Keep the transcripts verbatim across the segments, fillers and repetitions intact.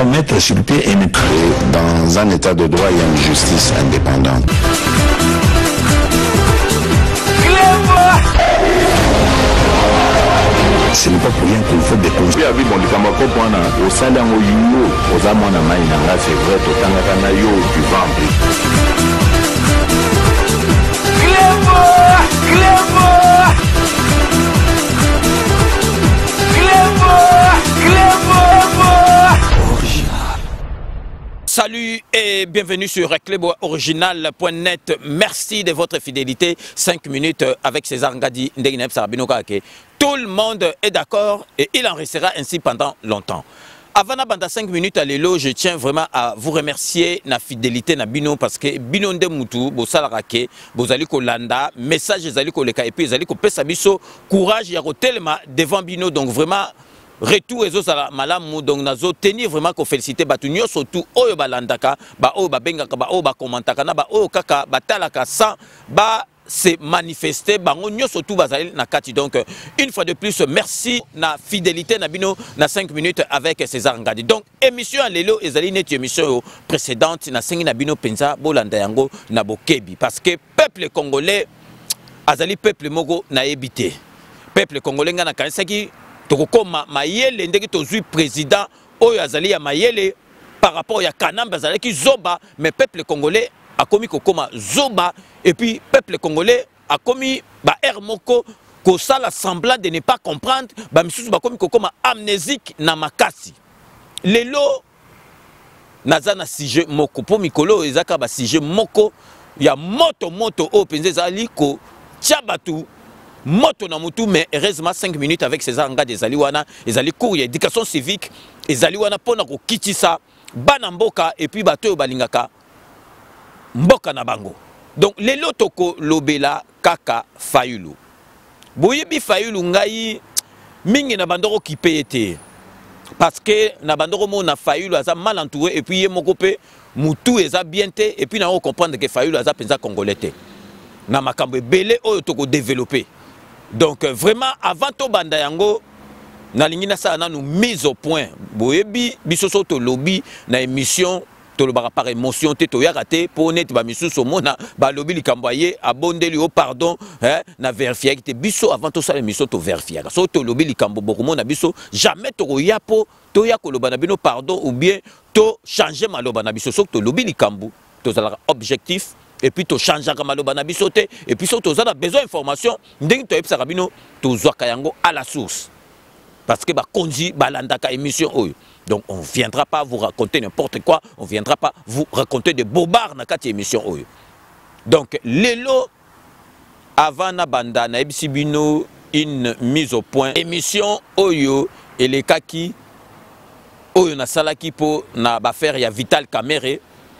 devons mettre sur pied une... Dans un état de droit, il y a une justice indépendante. Ce n'est pas pour rien qu'il faut des conseils. C'est vrai, tu Salut et bienvenue sur Reclebo Original point net. Merci de votre fidélité. cinq minutes avec César Ngadi Ndegineb Sarabinokake. Tout le monde est d'accord et il en restera ainsi pendant longtemps. Avant de cinq minutes à l'élo, je tiens vraiment à vous remercier la fidélité na bino parce que bino nde mutu bo salarake bo zali ko landa message zali ko leka et puis zali ko pesa biso courage ya ko telema devant bino, donc vraiment retour ezo sala malamu, donc nazo tenir vraiment ko féliciter batu nyo surtout oyo balandaka ba oyo ba bengaka ba oyo ba commentaka na ba oyo kaka batalaka sans ba se manifester bango nyo surtout bazali na kati. Donc une fois de plus merci na fidélité na bino na cinq minutes avec César Ngadi. Donc émission lelo ezali neti émission précédente na sengi na bino penza bolanda yango na bokebi parce que peuple congolais azali peuple moko na ebité. Peuple congolais ngana kanisaki tokokoma mayele ndeki tozui président oyo azali ya mayele par rapport ya kanamba azali ki zoba, mais peuple congolais a commis kokoma zoba et puis peuple congolais a commis ba hermoko ko sala semblant de ne pas comprendre ba misusu ba commis kokoma amnésique na makasi. Lelo nazana sujet moko po mikolo ezaka ba sujet moko ya moto moto o penze zali ko tchabatu moto na mutu, mais heureusement cinq minutes avec César Ngadi ezali wana ezali cours ya éducation civique ezali wana pona ko kitisa bana mboka et puis bato balingaka mboka na bango. Donc lelo toko lobela kaka Fayulu boyebi Fayulu ngai mingi na bandoko kipete parce que na bandoko mona Fayulu aza mal entouré et puis ye moko pe mutu eza bien te et puis na on comprendre que Fayulu aza penza congolais te na makambo belé oyo toko développer. Donc vraiment avant to banda yango na lingina sa na nous mise au point boyebi bisoso to lobby na émission to lo par émotion te to yaraté pour net ba misuso mona ba lobby likamboye abondeli au pardon hein na vérifier que biso avant to sa émission to vérifier so to lobby likambo boko mona biso jamais to yapo to yakoloba na bino pardon ou bien to changer maloba na biso so to lobby likambo to za objectif et puis tu changes à maloba na bisote et puis surtout tu as besoin d'information ndenge to epsa kabino to zwaka yango à la source parce que ba konji balandaka émission oyo. Donc on viendra pas vous raconter n'importe quoi, on viendra pas vous raconter des bobards na kati émission oyo. Donc lelo avant na banda na ebisibino une mise au point émission oyo et les kaki oyo na salaki po na ba faire ya Vital Kamerhe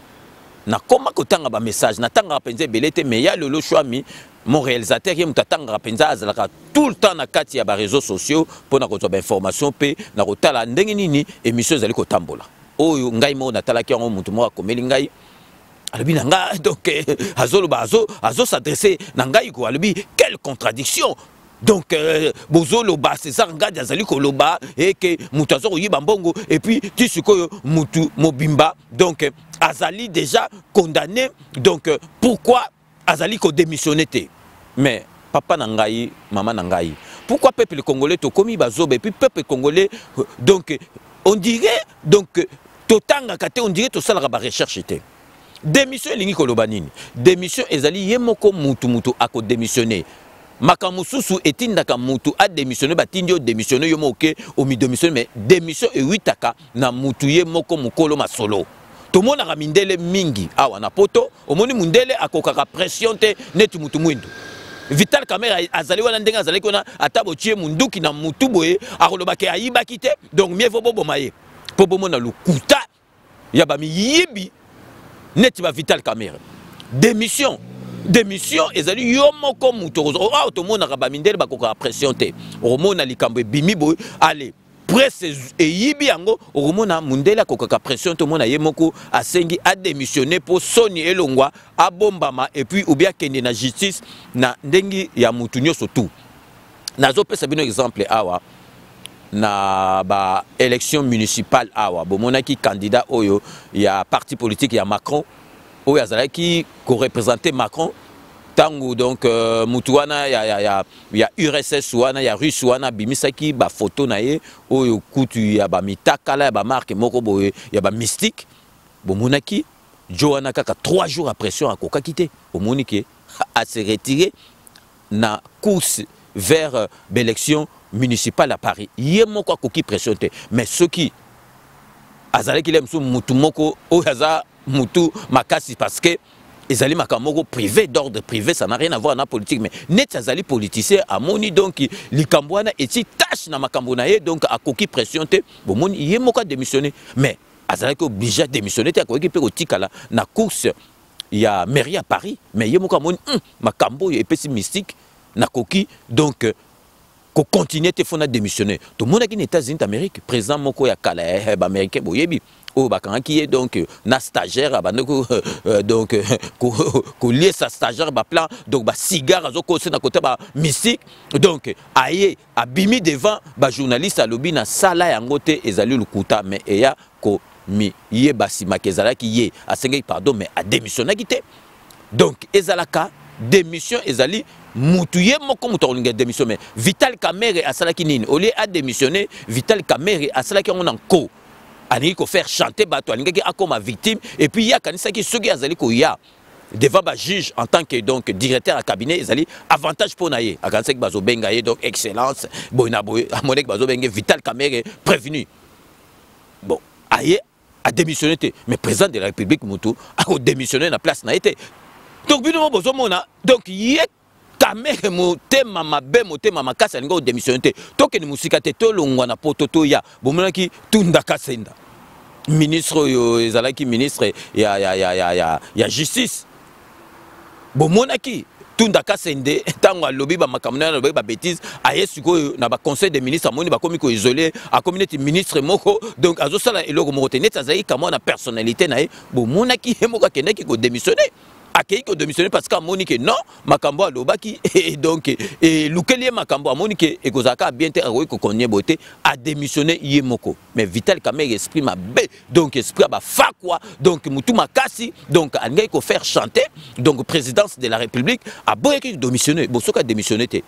na koma kotanga ba message na tanga penza belete mais ya lolo choami mon réalisateur qui mutatanga penza azalaka tout le temps na kati ya ba réseaux sociaux pour na kozo ba information pe na kotala ndenge nini émission zali ko tambola oyo ngai mo na talaki yango mutu mo akomeli ngai alobi na nga donc azolo ba azo azo s'adresser na ngai ko alobi quelle contradiction. Donc euh, bozolo ba César Ngadi azali ko loba et que mutu azoko yiba mbongo et puis tu sikoyo mutu mobimba donc azali déjà condamné, donc euh, pourquoi azali ko démissionné te? Mais papa nangai maman nangai pourquoi peuple congolais to komi bazobe et puis peuple congolais donc on dirait donc totanga kate on dirait to sala ba recherche te démission lingi ko loba nini démission ezali yemoko mutu mutu ako démissionner makamususu etindaka mutu a démissionné batindio démissionné yo moke o mi démissionné mais démission e huitaka na mutu ye moko mukolo masolo to mona ramindele mingi awa na poto omoni mundele akokaka pression te netu mutu mwindu Vital Kamerhe azali wana ndenga azali kona atabo tie munduki na mutu boye akolobake ayibaki te, donc mieux vaut bobo maye po bomona lukuta ya ba mi yibi neti ba Vital Kamerhe démission démission ezali yo moko mutu o auto mona ka ba mindele bakoka pression te o mona likambo bimi boy allez presse et yibi yango o mona mundele akoka pression to mona ye moko asengi a démissionner pour Soni Elongwa a bombama et puis ou bien kende na justice na ndengi ya mutu nyoso tout nazo pesa bino exemple awa na ba élection municipale awa bomonaki candidat oyo il y a parti politique il y a Macron oyo azalaki ko représenter Macron tango donc euh, mutuana ya ya ya ya U R S S wana ya Russe wana bimisaki ba photo na ye oyo kutu ya ba mitakala ya ba marque moko boye ya ba mystique bomonaki Joana kaka trois jours après pression a koka quitté omoniki a se retirer na course vers euh, l'élection municipale à Paris. Yé moko koki pression te mais ceux qui azalaki ki lem sou mutu moko o yaza mutu makasi parce que ezali makamoko privé d'ordre privé ça n'a rien à voir na politique mais net azali politicien amoni donc likambwana eti tâche na makambo na ye donc a koki pression te bomoni yé moko démissionner mais azalaki obligé de démissionner te akoki pe kotikala na course il y a mairie à Paris mais yé moko amoni makambo epesi mystique na koki donc ko continuer te fona démissionner to mona ki États-Unis d'Amérique président moko ya kala eh ba américain boyebi o ba kan ki donc na stagiaire abandoko donc ko ko lié sa stagiaire ba plan donc ba cigare azo ko na côté ba mystique donc aye abimi devant ba journaliste alobi na sala yango te ezali lukuta mais eya ko mi ye basima kezala ki ye asengi pardon mais a démissionné ki te donc ezalaka démission ezali mutuye moko muto olinga démission mais Vital Kamerhe asalaki nini au lieu a démissionner Vital Kamerhe asalaki on ko ani ko faire chanter bato alinga ki akoma victime et puis ya kanisa ki soki azali ko ya devant ba juge en tant que donc directeur à cabinet ezali avantage pour naye akanisa ki bazo benga ye donc excellence boina boy amonek bazo benga Vital Kamerhe prévenu bon aye a démissionné mais président de la République mutu a démissionné na place na été donc bino bozo mona donc yé Kamerhe motema mabe motema makasi alinga o démissionner toke ni musika te to longwa na pototo ya bomonaki Tunda Kasenda ministre yo ezalaki ministre ya ya ya ya ya ya justice bomonaki Tunda Kasenda tango alobi ba makamuna alobi ba bêtise aye siko na ba conseil des ministres amoni ba komi ko isolé a communauté ministre moko donc azo sala eloko moko te net azali kama na personnalité na ye bomonaki moko kendeki ko démissionner akei ko démissionner parce que Monique non makambo alobaki et donc et lukeli makambo a Monique et kozaka bien te ko konye boté a démissionné yemoko mais Vital Kamerhe esprit ma be donc esprit ba fa quoi donc mutu makasi donc angay ko faire chanter donc présidence de la République a boyeki démissionner bosoka démissionner te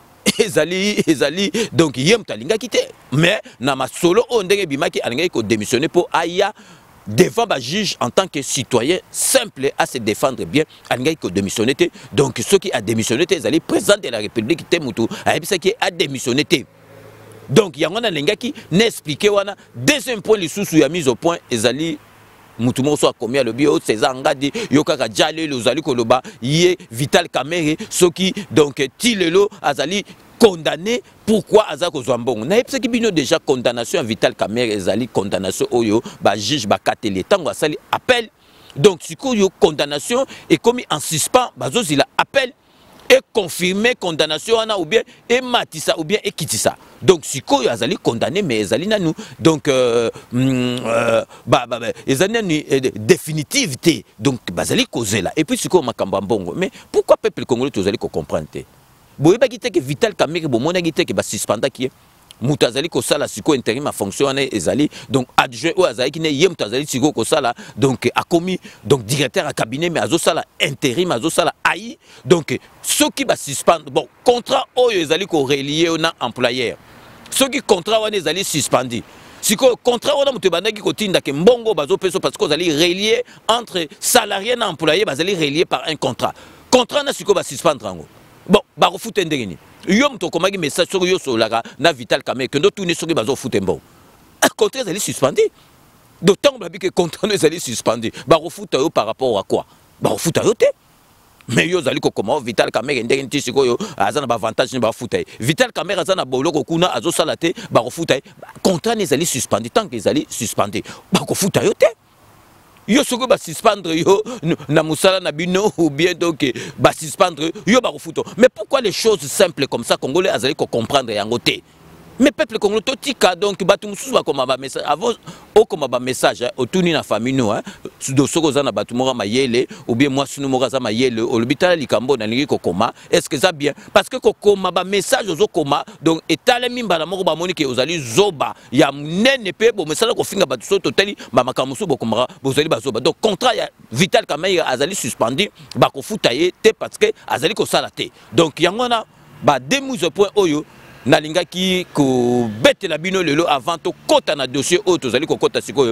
ezali ezali donc yem talinga kité mais na masolo o ndenge bimaki angay ko démissionner pour aya devant le juge en tant que citoyen simple à se défendre bien, il a démissionné. Donc, ceux qui ont démissionné, ils allaient président de la République, qui a démissionné. Donc, il y a un linga qui n'explique pas. Deuxième point, les sous-sous a mis au point, ils allaient. Mutumo soit commis à le bio, César Ngadi, Yokaka Djale, Lozali Koloba, Yé, Vital Kamerhe, Soki, donc Tilelo, Azali, condamné. Pourquoi Azako Zambon? N'a pas qui bino déjà condamnation à Vital Kamerhe, Azali, condamnation Oyo, ba juge, ba katele, tango Asali, appel. Donc, si yo condamnation est commis en suspens, Bazos il a appel. Et confirmer condamnation ou bien et matissa ou bien et kitissa. Donc si ko azali condamné mais azali nanou donc euh, euh, bah bah azali définitivité donc bazali causé là et puis si ko makamba mbongo mais pourquoi peuple congolais tous allez comprendre boye ba gite que Vital Kamerhe bo mona gite que ba suspenda qui Moutazali ko sala siko intérim a fonctionné ezali donc adjoint ou azali qui ne yem tazali siko ko sala donc a commis donc directeur à cabinet mais azo sala intérim azo sala aïe donc ceux qui va suspendre bon contrat o ezali ko relié na employeur ceux qui contrat wana ezali suspendu siko contrat wana mutebanda ki ko tinda ke mbongo bazo peso parce que ezali relié entre salarié na employé bazali relié par un contrat contrat na siko va suspendre ngo bon ba refouter ndengeni yom to komaki message sur yo solaka na Vital Kamerhe que ndo tourner sur bazo fouter bon contrat ezali suspendu d'autant que contrat ezali suspendu ba refouter yo par rapport à quoi ba refouter yo te mais yo zali ko comment Vital Kamerhe ndenge nti siko yo azana ba avantage ni ba fouter Vital Kamerhe azana boloko kuna azo salate ba refouter contrat ezali suspendu tant que ezali suspendu ba ko fouter yo te yo soko ba suspendre yo na musala na bino ou bien donc ba suspendre yo ba refuto mais pourquoi les choses simples comme ça congolais azali ko comprendre yango te mais peuple congolais totika donc batu mususu bakoma ba message avant okoma ba message otuni na famille no hein do soko za na batu moko mayele ou bien moi sunu moko za mayele olobitala likambo na lingi kokoma est-ce que ça bien parce que kokoma ba message ozokoma donc etale mimba na moko ba monique ozali zoba ya nene pe bo message ko finga batu so totali ba makamusu bokomara bozali bazoba donc contrat ya Vital Kamerhe azali suspendu ba ko futaye te parce que azali ko sala te donc yango na ba demuze point oyo nalingaki ko betela bino lelo avant to kota na dossier o to zali ko kota sikoyo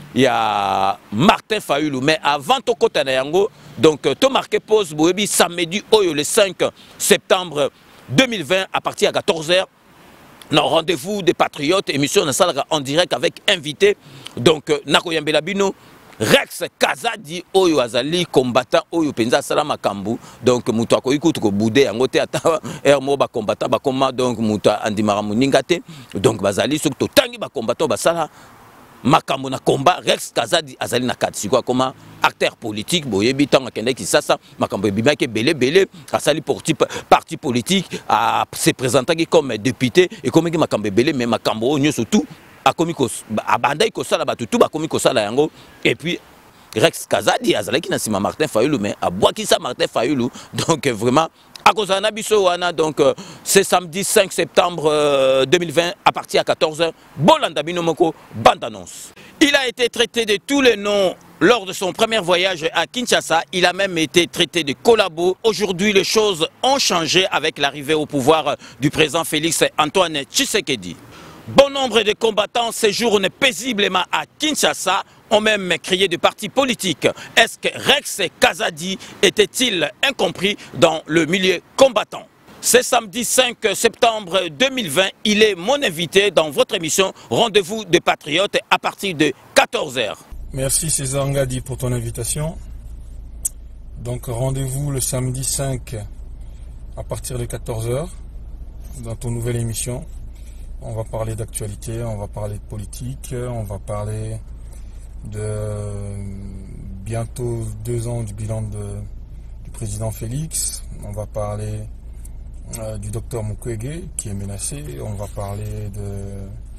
ya Martin Fayulu mais avant to kota na yango donc to marqué pause boyebi samedi oyo le cinq septembre deux mille vingt à partir à quatorze heures non rendez-vous des patriotes émission na salaka en direct avec invité donc nakoyambela bino Rex Kazadi oyo azali combattant oyo penza sala makambu donc mutu akoyi kutu ko bude yango te ata er mo ba combattant ba koma donc mutu andimara muninga te donc bazali soki to tangi ba combattant ba sala makambu na combat Rex Kazadi azali na kati quoi comment acteur politique boyebi tanga kende ki sasa makambu bimaki belé belé asali parti parti politique a se présenter comme député et comme ki makambu belé mais makambu onyo surtout a komikos abandai ko sala batutu ba komiko sala yango et puis Rex Kazadi azalaki na sima Martin Fayulu mais abwaki sa Martin Fayulu donc vraiment à cause de biso wana donc c'est samedi cinq septembre deux mille vingt à partir à quatorze heures bolanda bino moko bande annonce. Il a été traité de tous les noms lors de son premier voyage à Kinshasa. Il a même été traité de collabo. Aujourd'hui, les choses ont changé avec l'arrivée au pouvoir du président Félix Antoine Tshisekedi. Bon nombre de combattants séjournent paisiblement à Kinshasa, ont même créé des partis politiques. Est-ce que Rex Kazadi était-il incompris dans le milieu combattant? C'est samedi cinq septembre deux mille vingt, il est mon invité dans votre émission Rendez-vous des Patriotes à partir de quatorze heures. Merci César Ngadi pour ton invitation. Donc rendez-vous le samedi cinq à partir de quatorze heures dans ton nouvelle émission. On va parler d'actualité, on va parler de politique, on va parler de bientôt deux ans du bilan de, du président Félix. On va parler euh, du docteur Mukwege qui est menacé. On va parler de,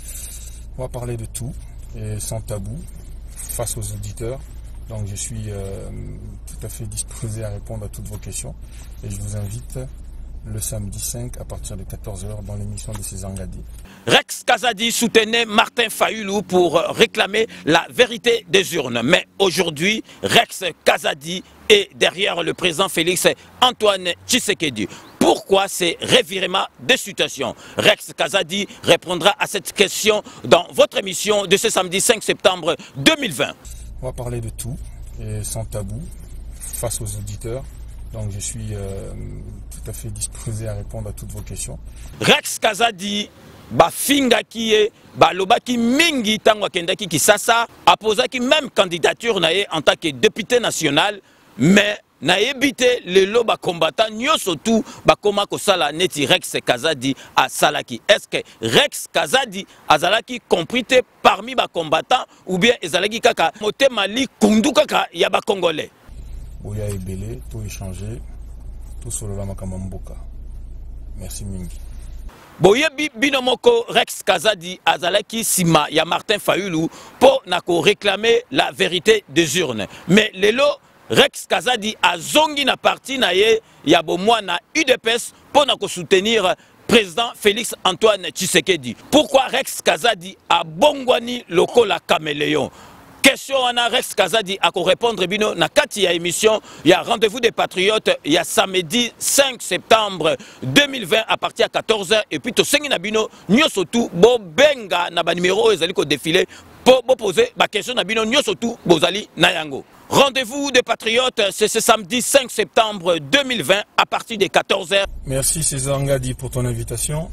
on va parler de tout et sans tabou face aux auditeurs. Donc je suis euh, tout à fait disposé à répondre à toutes vos questions et je vous invite le samedi cinq à partir de quatorze heures dans l'émission de César Ngadi. Rex Kazadi soutenait Martin Fayulu pour réclamer la vérité des urnes. Mais aujourd'hui, Rex Kazadi est derrière le président Félix Antoine Tshisekedi. Pourquoi ces revirements de situation? Rex Kazadi répondra à cette question dans votre émission de ce samedi cinq septembre deux mille vingt. On va parler de tout et sans tabou face aux auditeurs. Donc je suis euh, tout à fait disposé à répondre à toutes vos questions. Rex Kazadi bafingaki ye balobaki mingi tango akendaki Kisasa aposaki même candidature na ye en tant que député national mais na ebité lelo ba combattant nyoso tout bakoma kosala neti Rex Kazadi a salaki. Est-ce que Rex Kazadi azalaki compris parmi ba combattants ou bien ezalaki kaka motema li kundu kaka ya ba congolais? Boya ebele tout échanger tout sur le makamamboka. Merci mingi. Boyebi binomoko Rex Kazadi azalaki sima ya Martin Fayulu pour nako réclamer la vérité des urnes. Mais lelo Rex Kazadi a zongi na parti na ye ya bomwana U D P S pour nako soutenir président Félix Antoine Tshisekedi. Pourquoi Rex Kazadi a bongwani lokola caméléon? Question à Rex Kazadi à répondre bino na kati ya émission il y a Rendez-vous des Patriotes il y a samedi cinq septembre deux mille vingt à partir de quatorze heures et puis to sengi na bino nyoso tout bo benga na ba numéro ezali ko défiler pour poser ba question na bino nyoso tout bozali na yango. Rendez-vous des Patriotes c'est ce samedi cinq septembre deux mille vingt à partir de quatorze heures. Merci César Ngadi pour ton invitation.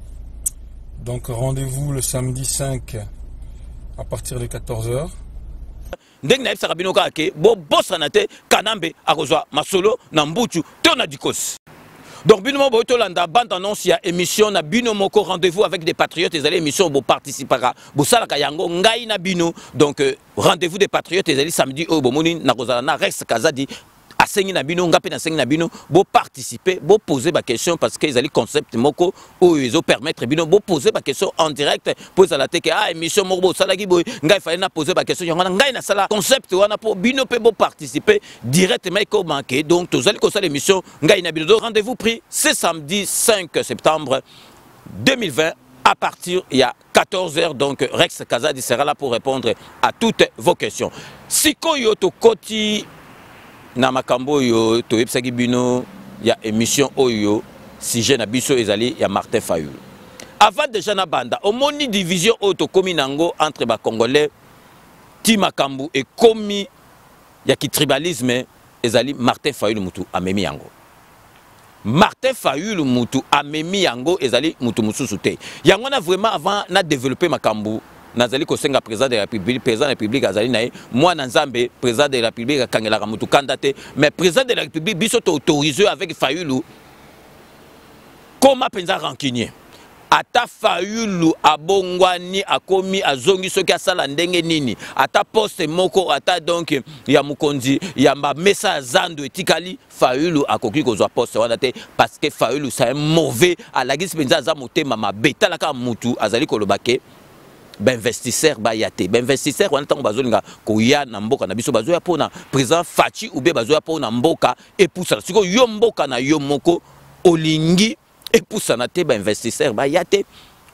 Donc rendez-vous le samedi cinq à partir de quatorze heures. Ndenge na yebisaka bino kaka ke bobosana te Kanambe akozwa masolo na mbutu to na dikosi. Donc bino mo boyolanda bande annonce ya émission na bino moko Rendez-vous avec des Patriotes ezali émission bo participera bo salaka yango ngai na bino donc euh, Rendez-vous des Patriotes ezali samedi o bomoni na kozala na Rex Kazadi asengi na bino ngape na sengi na bino bo participer bo poser ba question parce que ils ali concept moko ou ils ont permettre bino bo poser ba question en direct pour ça la teke ah émission moko sala ki boy ngai fallait na poser ba question ngana ngai na sala concept wana pour bino pe bo participer directement ko manquer donc tous ali ko sala émission ngai na bino rendez-vous pris ce samedi cinq septembre deux mille vingt à partir il y a quatorze heures donc Rex Kazadi sera là pour répondre à toutes vos questions sikoyo to koti na makambo yo to yebsaki bino ya émission oyo sujet na biso ezali ya Martin Fayulu avant déjà na banda omoni division auto komi nango entre ba congolais ti makambo et komi ya ki tribalisme ezali Martin Fayulu mutu amemi yango Martin Fayulu mutu amemi yango ezali mutu mususu te yango na vraiment avant na développer makambo nazali kosenga président de la République président de la République azali nae moi na nzambe président de la République akangela mutu kandate mais président de la République biso to autorisé avec Fayulu comment penza rancunier ata Fayulu abongwani akomi azongi soki asala ndenge nini ata poste moko ata donc ya mukonzi ya mesa zando etikali Fayulu akoki kozwa poste wana te parce que Fayulu c'est un mauvais alagisi penza za motema mabeta la ka mutu azali kolobake ben investisseur ba yate ben investisseur wana tango bazolinga koya na mboka na biso bazoya pona président Fachi ou be bazoya pona mboka epusa siko yo mboka na yo moko olingi epusa na te ba investisseur ba yate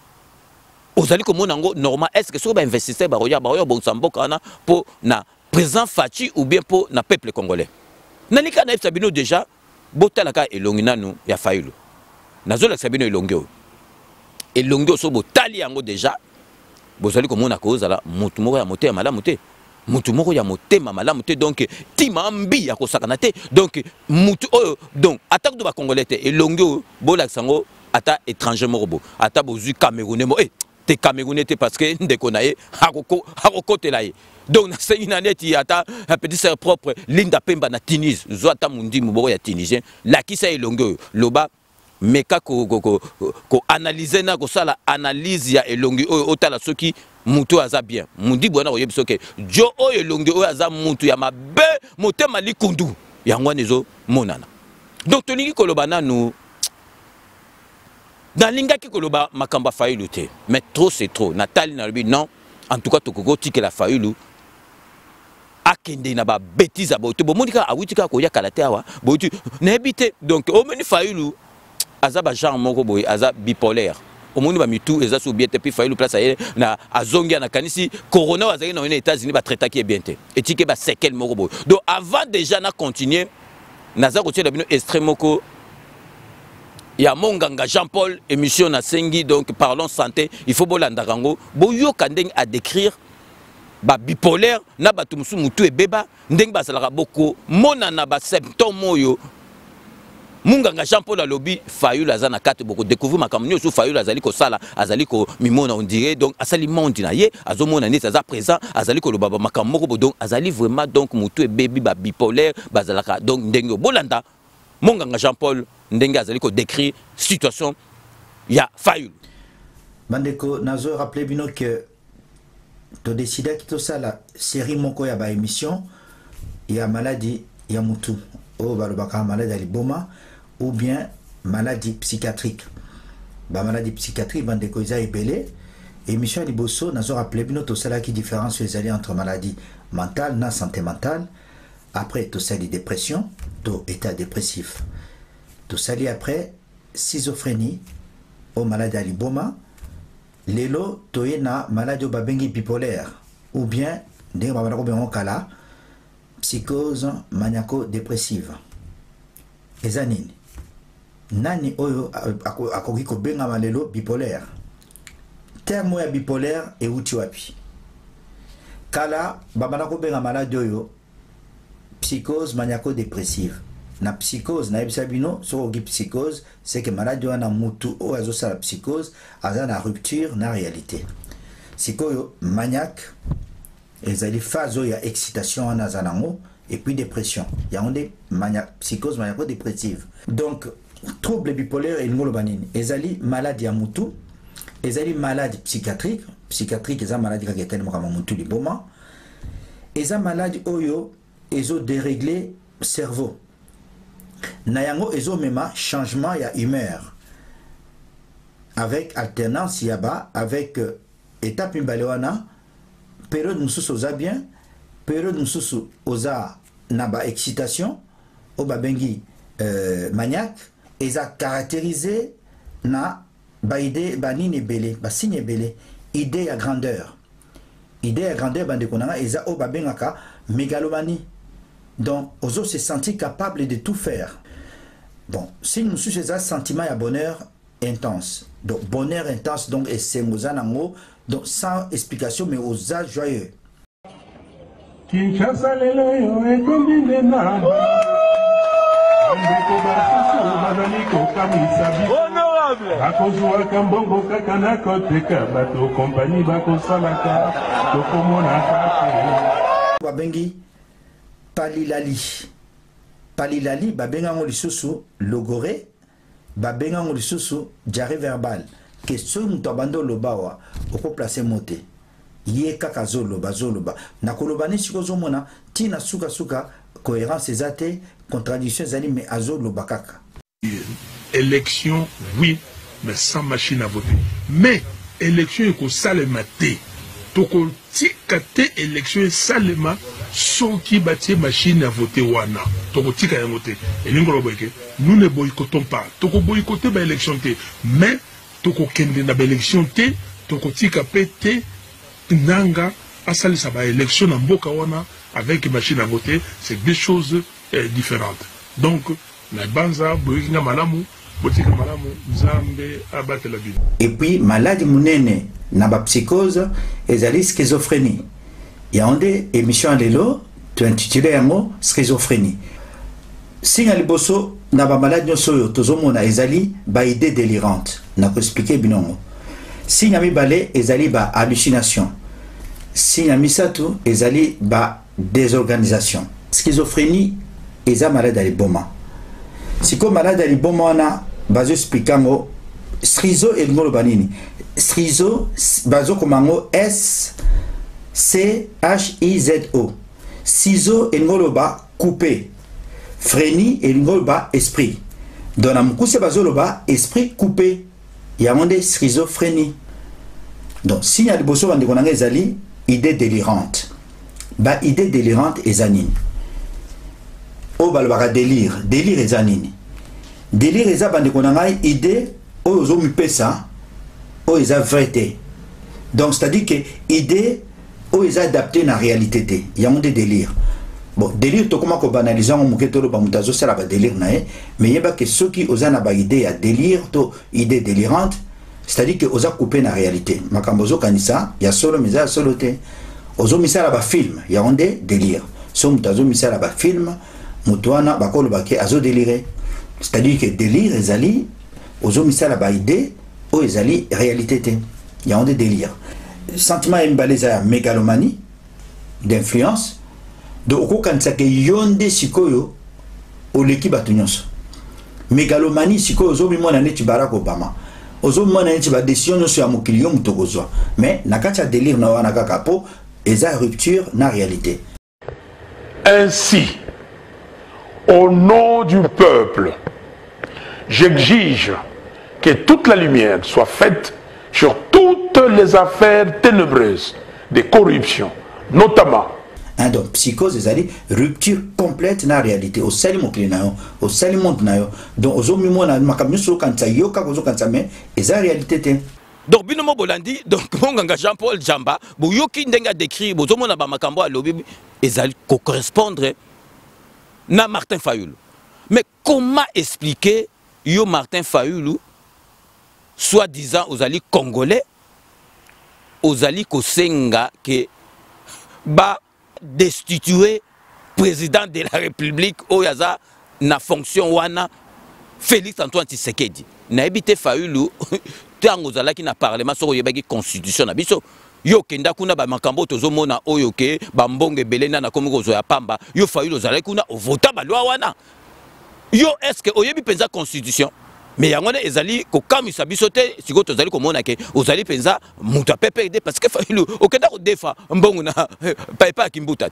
ozali komona ngo normal est-ce que so ba investisseur ba roya ba roya bo mboka na po na président Fachi ou bien po na peuple congolais nanika na sabino déjà botalaka elongi nanu ya Fayulu nazola sabino elongi o elongi so botali yango déjà bozali komona kozala mutu moko ya motema malamu te mutu moko ya motema malamu te donc tima mbi ya kosakana te donc mutu oyo donc attaque de ba congolais te elongo bola sango ata étranger moko bo ata bozu camerounais mo eh te camerounais te parce que ndeko na ye hakoko hakokotela ye donc na c'est une année ti ata petit sœur propre Linda Pemba na Tunis zo ata mundi muboko ya tunisien la kisa elongo loba meka ko ko ko, ko analyser na ko sala analyse ya elongi oyo otala soki mutu aza bien mundi bwana oyebiso ke jo oyo elongi oyo aza mutu ya mabe motema likundu yango nezo monana donc tolingi koloba nanu dalinga ki koloba makamba Fayulu te mais trop c'est trop Nathalie na lobi non en tout cas tokoko tike la Fayulu akende na ba bêtise abote bo mondika awitika ko ya kalate awa bo tu na ebite donc o meni Fayulu azaba genre moko boy aza bipolaire au monde ba mitu eza sou bien te puis Fayulu place aye na azongia na kanisi corona azali na États-Unis ba traiter qui est bien te etike ba sekel moko boy donc avant déjà na continuer naza ko tiela bino extrême moko ya monganga Jean-Paul émission na sengi donc parlons santé il faut bolanda rango boyo kandeng à décrire ba bipolaire na ba tumusu mutu e beba ndeng ba salaka boko mona na ba symptôme moyo munganga Jean-Paul alobi Fayulu azana kate boko découvrir makamnyo sou Fayulu azali ko sala azali ko mimona on dirait donc asali mondi na ye azomona neti aza présent azali ko lobaba makamoko donc azali vraiment donc mutu e baby ba bipolaire bazalaka donc ndenge bolanda munganga Jean-Paul ndenge azali ko décrire situation ya Fayulu bandeko nazo rappeler bino que to décider que tout ça la série moko ya ba émission ya maladie ya mutu o balobaka maladie ya liboma ou bien maladie psychiatrique. Ba maladie psychiatrique bandeko eza ebele émission liboso nazo rappeler bino to sala qui différence les alliés entre maladie mentale na santé mentale après to sali dépression to état dépressif to sali après schizophrénie au maladie ya liboma lelo to na maladie au babengi bipolaire ou bien ndenge ba banako bengo kala psychose maniaco-dépressive. Eza nini? Nani oyo akoki kobenga malelo bipolaire. Terme ya bipolaire e uti wapi. Kala babana kobenga malade oyo psychose maniaco-dépressive. Na psychose na ebisa bino so ogi psychose c'est que malade wana mutu o azo sala psychose aza na rupture na réalité. Sikoyo maniaque ezali phase ya excitation en azanango et puis dépression. Il y a une mania, psychose maniaco-dépressive. Donc, trouble bipolaire et le molobanine. Ezali maladie à mutu, ezali maladie psychiatrique, psychiatrique eza maladie qui est tellement comme mutu liboma. Eza maladie oyo ezo déréglé cerveau na yango ezomema changement ya humeur avec alternance yaba avec euh, étape mibale wana période mosusu oza bien période mosusu oza na ba excitation o babengi euh, maniaque eza caractérisé na ba idée ba nini ebele ba signe ebele idée ya grandeur idée ya grandeur bandeko nanga eza o babengaka mégalomanie. Donc ozo se sentir capable de tout faire. Bon, si nous sommes ces sentiments à bonheur intense. Donc bonheur intense donc et c'est mozanango donc sans explication mais aux âges joyeux. Kinshasa lelo yo ekombinde na ndeko basusu bazali kokamisa biso bakozwaka mbongo kaka na koteka bato kompani bakosalaka tokomonaka babengi palilali palilali babengango lisusu logoré babengango lisusu diarrhée verbale que soki moto abando oloba awa okoplace mo te ye kaka azoloba azoloba na koloba nde sikoyo ozomona ntina sukasuka cohérence eza te contradiction ezali mais azoloba kaka. Élection oui mais sans machine à voter mais élection ekosalema te tokotika te élection esalema soki batie machine à voter wana tokotika yango te elingo loba ke nous ne boycottons pas toko boycotter ba élection te mais tokokende na ba élection te tokotika pe te nanga asalisa ba élection na mboka wana avec machine à voter c'est deux choses euh, différentes donc na banza boyinga malamu botika malamu nzambe abatela bino. Et puis maladie munene na ba psychose ezali schizophrénie. Yaonde émission lelo tu intitulé yango schizophrénie. Singa liboso na ba maladie soyo tozomona ezali ba idée délirante na ko expliquer binongo. Singa mibale ezali ba hallucination. Singa misatu ezali ba désorganisation. Schizophrénie eza malade à liboma. Siko malade à liboma wana bazo explicango schizo et ngolo banini. Schizo bazo komango S C H I Z O. Schizo et ngolo ba coupé. Phrénie et ngolo ba esprit. Dans la mukuse bazo loba esprit coupé. Yamonde schizophrénie. Donc si y a des bosso bande konanga ezali idée délirante. Ba idée délirante ezanini. O balbara délire, délire ezanini. Délire eza bande konanga idée o ozo mipesa o eza vérité. Donc c'est-à-dire que idée o eza adapté na réalité té. Yamonde délire. Bon, délire to comment ko banaliser on muketo lo ba mutazo sala ba délire nae, mais yeba que ceux qui osa na ba idée ya délire to idée délirante, c'est-à-dire que osa couper na réalité. Makambozo kanisa ya solo meza solo té. Ozo misala ba film, ya onde délire. So mutazo misala ba film, mutwana bakolo bake azo délirer. C'est-à-dire que délire ezali ozo misala ba idée o ezali réalité té. Ya onde délire. Sentiment imbaleza mégalomanie d'influence. Donc okokanisa ke yonde sikoyo oleki bato nyonso. Mégalomanie sikoyo ozomimona neti Barack Obama. Ozomona neti ba décision nyonso ya mokili yo muto kozwa. Mais nakati ya délire na wana kaka po eza rupture na réalité. Ainsi, au nom du peuple, j'exige que toute la lumière soit faite sur toutes les affaires ténébreuses de corruption, notamment. Hein, donc, psychose, c'est-à-dire rupture complète dans la réalité. Au salut mon client, au salut mon client. Donc, aux hommes, moi, ma camion sur quand ça y est, quand on ça mais, et ça réalité. Donc, Binomo Bolandi, donc, mon Jean-Paul Jamba, Bouyoki Ndenga décrit, Bozomo na Bamakambo à l'Obi, et ça correspondre na Martin Fayoulou. Mais comment expliquer yo Martin Fayoulou, soi-disant aux alliés congolais, aux alliés Kosenga, que ba destituer président de la République Oyaza na fonction wana Félix Antoine Tshisekedi na ebité Fayoulou tango zalaki na parlement soko yebaki constitution na biso yo kenda kuna ba makambo tozomona oyo ke ba mbonge belena na komiko zo ya pamba yo Fayoulou zalaki kuna vota ba loi wana yo est-ce que oyebi penza constitution mais yangone ezali ko kamisa biso te siko tozali komona ke ozali penza muta P P D parce que Fayoulou okenda ko defa mbongo na paipa kimbuta te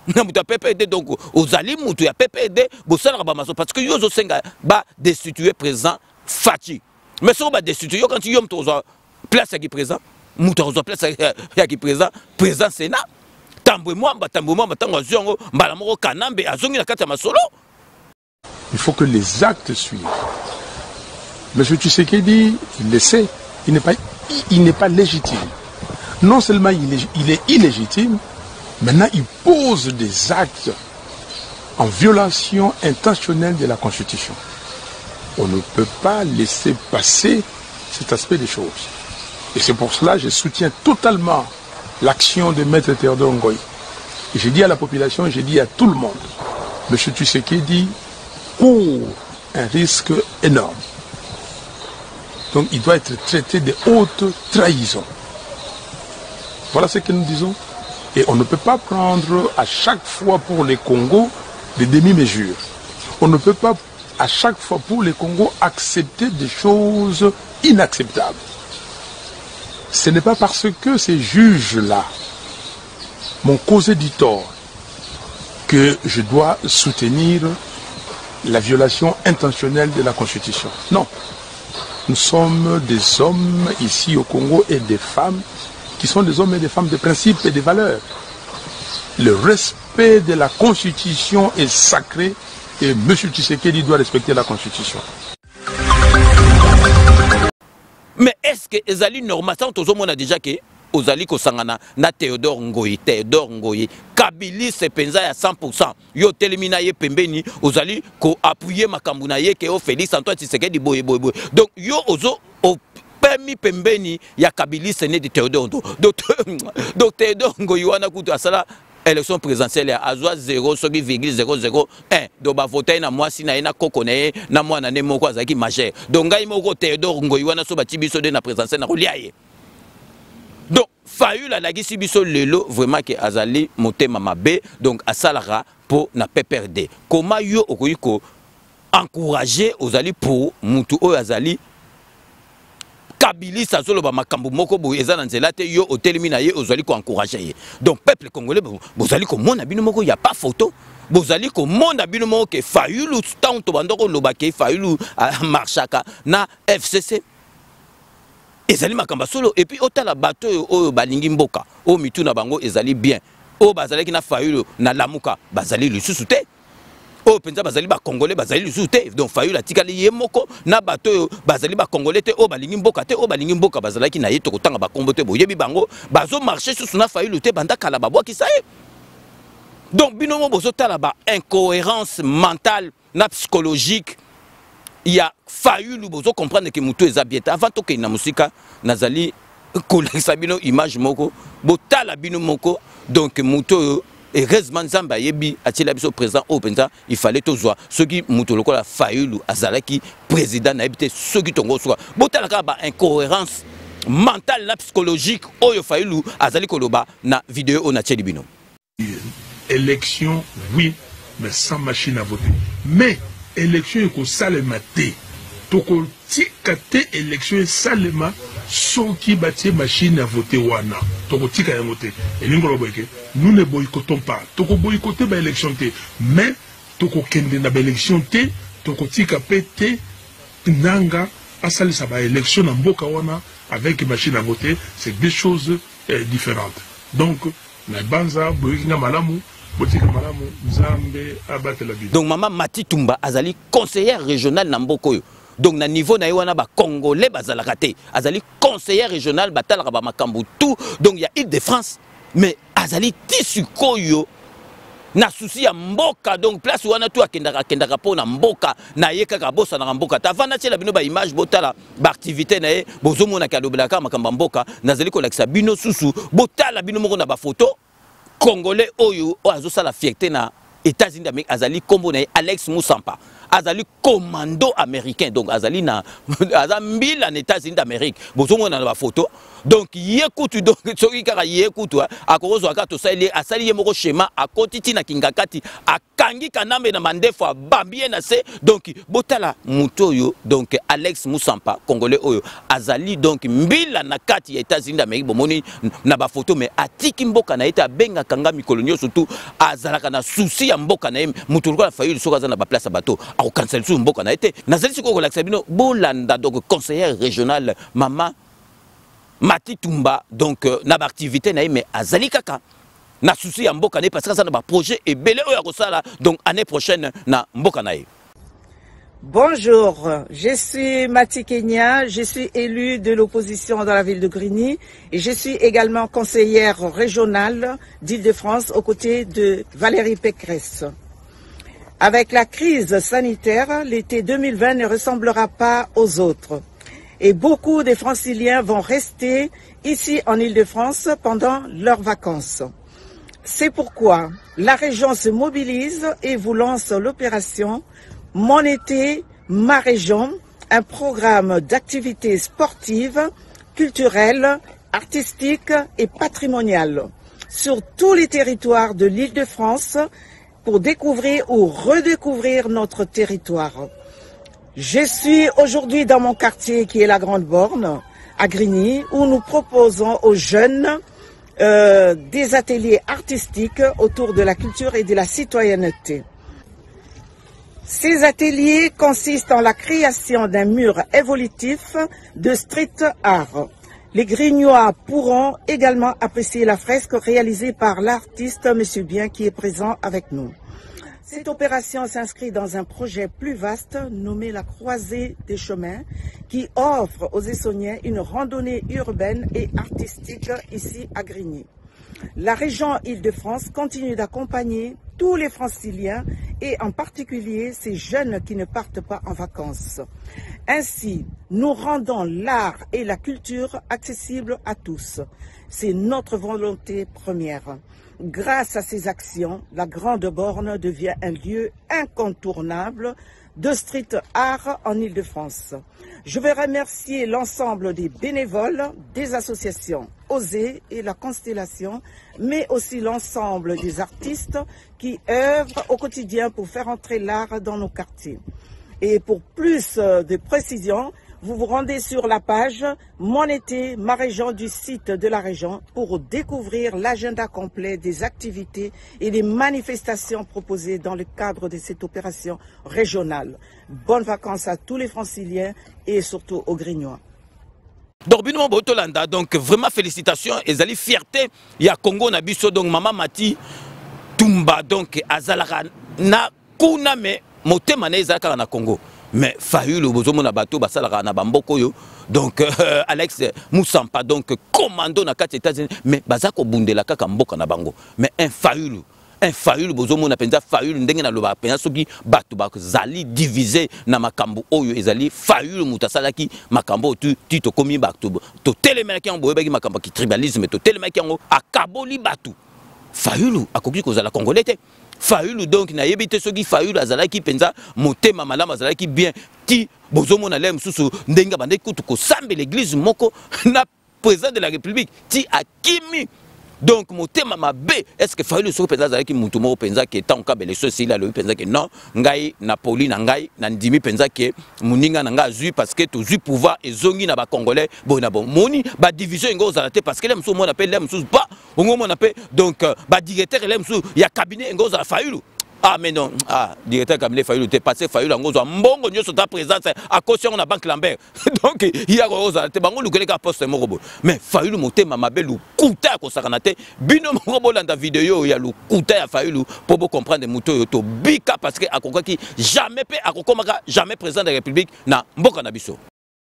na mutu ya P P R D donc ozali mutu ya P P R D bosalaka bamaso parce que yo ozosenga ba destituer président Faci mais so ba destituer yo quand yo mutu ozwa place ya ki président mutu ozwa place ya ki président président Sénat tambwe mwamba tambwe mwamba tango azongo mbala moko kanambe azongi na kati ya masolo. Il faut que les actes suivent. Monsieur Tshisekedi, il le sait, il n'est pas, il n'est pas légitime. Non seulement il est, il est illégitime, maintenant il pose des actes en violation intentionnelle de la Constitution. On ne peut pas laisser passer cet aspect des choses. Et c'est pour cela que je soutiens totalement l'action de Maître Théodore Ngoï. Et j'ai dit à la population, j'ai dit à tout le monde, monsieur Tshisekedi court un risque énorme. Donc il doit être traité de haute trahison. Voilà ce que nous disons. Et on ne peut pas prendre à chaque fois pour les Congos des demi-mesures. On ne peut pas à chaque fois pour les Congos accepter des choses inacceptables. Ce n'est pas parce que ces juges-là m'ont causé du tort que je dois soutenir la violation intentionnelle de la Constitution. Non. Nous sommes des hommes ici au Congo et des femmes qui sont des hommes et des femmes de principes et de valeurs. Le respect de la Constitution est sacré et M. Tshisekedi doit respecter la Constitution. Mais est-ce que ezali normal ça tout le monde a déjà que ozali ko sangana na Théodore Ngoyi Théodore Ngoyi Kabili se penza ya cent pour cent yo telemina ye pembeni ozali ko appuyer makambu na ye ke o Félix Antoine Tshisekedi boye boye boye donc yo ozo o permis pembeni ya Kabili se ne de Théodore donc donc Théodore Ngoyi wana kutu asala élection présidentielle ya azwa zéro virgule zéro zéro un donc ba voter na mwasi na ena kokone na mwana ne moko azaki majeur donc ngai moko Théodore Ngoyi wana so batibiso de na présidentielle na kolia. Donc, Fayulu a lagisi biso lelo vraiment que azali motema mabe donc asalara pour na P P R D. Comment yo okoyiko encourager ozali pour mutu o azali Kabili sazolo ba makambu moko bo ezana nzela te yo otelimina ye ozali ko encourager. Donc peuple congolais bozali ko mona bino moko ya pas photo. Bozali ko mona bino moko ke Fayulu tanto bandoko lobake Fayulu marchaka na F C C. Ezali makamba solo et puis otala bato oyo balingi mboka o mitu na bango ezali bien o bazali na Fayulu na lamuka bazali lisusu te o penza bazali ba congolais bazali lisusu te donc Fayulu atikali ye moko na bato oyo bazali ba congolais te o balingi mboka te o balingi mboka bazali ki na ye to kotanga ba kombo te boyebi bango bazo marcher susu na Fayulu te banda kala babwa ki sa ye. Donc binomo bozo tala ba incohérence mentale na psychologique. Il y a fallu nous comprendre que mutu ezabieta avant to ke na musika nazali kolekisa bino image moko botala bino moko donc mutu heureusement nzamba yebi atila biso président au penza il fallait tozwa soki mutu lokola Fayulu azalaki président na ebité soki tongo soka botala ka ba incohérence mentale na psychologique oyo Fayulu azali koloba na vidéo on a tcheli bino. Élection oui mais sans machine à voter. Mais élection est que salema te toko tika te élection salema so qui bâtit machine à voter wana toko tika ya voter et l'ingolo boyke nous ne boycottons pas toko boycotter ba élection te mais toko kende na ba élection te toko tika pete nanga asali sa ba élection na mboka wana avec machine à voter c'est deux choses euh, différentes donc na banza boyinga malamu. Donc maman Mati Tumba azali conseillère régionale na Mbokoyo. Donc na niveau na wana ba congolais bazalaka te. Azali conseillère régionale batalaka ba makambu tout. Donc il y a Île-de-France mais azali tissu koyo na souci ya mboka donc place wana tu akendaka kendaka po na mboka na yeka ka bossa na mboka. Ta vana tela bino ba image botala ba activité na ye bozomona ka dobelaka makamba mboka nazali ko lakisa bino susu botala bino moko na ba photo. Congolais oyo oazo sa la fierté na États-Unis d'Amérique azali kombo na Alex Moussampa. azali commando américain donc azali na azambi en États-Unis d'Amérique bozomo na ba photo donc yekutu donc soki kaka yekutu akozo akato sali asali yemoko schéma akotiti na kingakati akangi kanambe na mandefo bambie na se donc botala mutoyo donc Alex Musampa congolais oyo azali donc mbila na kati ya États-Unis d'Amérique bomoni na ba photo mais atiki mboka na eta benga kanga mikolonio surtout azalaka na souci ya mboka na muturuko na fayu soka za na ba place bateau au cancel sou mboka na été nazali siko ko laksabino bolanda donc conseillère régionale mama Mati Tumba donc euh, na ba activité na mais azali kaka na souci ya mboka na parce que ça na ba projet et belé oya ko sala donc année prochaine na mboka na. Bonjour, je suis Mati Kenya, je suis élue de l'opposition dans la ville de Grigny et je suis également conseillère régionale d'Île-de-France aux côtés de Valérie Pécresse. Avec la crise sanitaire, l'été deux mille vingt ne ressemblera pas aux autres. Et beaucoup de Franciliens vont rester ici en Île-de-France pendant leurs vacances. C'est pourquoi la région se mobilise et vous lance l'opération Mon été, ma région, un programme d'activités sportives, culturelles, artistiques et patrimoniales sur tous les territoires de l'Île-de-France pour découvrir ou redécouvrir notre territoire. Je suis aujourd'hui dans mon quartier qui est la Grande Borne, à Grigny, où nous proposons aux jeunes euh, des ateliers artistiques autour de la culture et de la citoyenneté. Ces ateliers consistent en la création d'un mur évolutif de street art. Les Grignois pourront également apprécier la fresque réalisée par l'artiste M. Bien qui est présent avec nous. Cette opération s'inscrit dans un projet plus vaste nommé la Croisée des Chemins qui offre aux Essonniens une randonnée urbaine et artistique ici à Grigny. La région Île-de-France continue d'accompagner tous les Franciliens et en particulier ces jeunes qui ne partent pas en vacances. Ainsi, nous rendons l'art et la culture accessibles à tous. C'est notre volonté première. Grâce à ces actions, la Grande Borne devient un lieu incontournable de street art en Île-de-France. Je veux remercier l'ensemble des bénévoles, des associations Oser et la Constellation, mais aussi l'ensemble des artistes qui œuvrent au quotidien pour faire entrer l'art dans nos quartiers. Et pour plus de précision, vous vous rendez sur la page Mon été, ma région du site de la région pour découvrir l'agenda complet des activités et des manifestations proposées dans le cadre de cette opération régionale. Bonnes vacances à tous les Franciliens et surtout aux Grignois. Dorbino Botolanda, donc vraiment félicitations et zali fierté. Il y a Congo Nabiso, donc Maman Mati Tumba, donc Azalara na kuna me motema na ezaka na Congo. Mais Fayulu bozomo na bato basalara na bamboko yo. Donc euh, Alex Musampa donc commando na kati États-Unis mais bazako bundela kaka mboka na bango. Mais un Fayulu un Fayulu bozomo na penza Fayulu ndenge na loba penza soki bato ba zali divisé na makambo oyo ezali Fayulu mutasalaki makambo tu tito komi bato to telemaki en boyebaki makambo ki tribalisme to telemaki en akaboli bato. Fayulu akoki kozala congolais te. Fayulu donc na yebite soki Fayulu azalaki penza motema malama azalaki bien ti bozomo na lem susu ndenga bande kutu ko sambe l'église moko na président de la République ti akimi donc motema mabe est-ce que Fayulu soki penza azalaki mutu moko penza ke tant ka bele sosi la le penza ke non ngai na poli na ngai na ndimi penza ke muninga na ngai azui parce que to zui pouvoir ezongi na ba congolais bon na bon moni ba division ngo zalate parce que les musu mo na pe les musu pas on mon appelle donc bah directeur il y a cabinet ngoza Fayulu ah mais non ah directeur cabinet Fayulu t'es passé Fayulu ngoza mbongo nyo sota présence à caution on a banque Lambert donc il y a ngoza te bango lukele ka poste morobo mais Fayulu motema mabelu kuta ko sakanate bino morobo landa vidéo ya lu kuta ya Fayulu pour vous comprendre muto to bika parce que akoka ki jamais pe akokomaka jamais président de la République na mboka na biso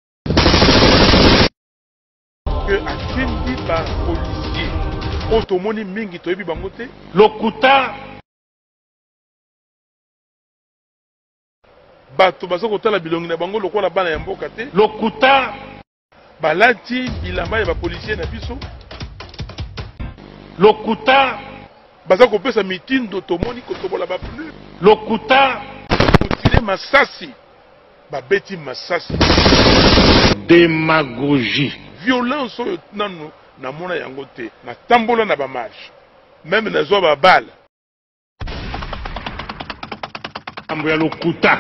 que atindi ba policier otomoni mingi toyebi bango te lokuta bato baza kotala bilongi na bango lokola bana ya mboka te lokuta balati bilamba ya bapolisier na biso lokuta baza kopesa mitindo tomoni kotobola baplu lokuta Kotire Masasi. Babeti Masasi. Démagogie. Violence oyo nanu na mona yango te. Na tambola na ba marche. Même na zo ba balle. Ambuya lokuta.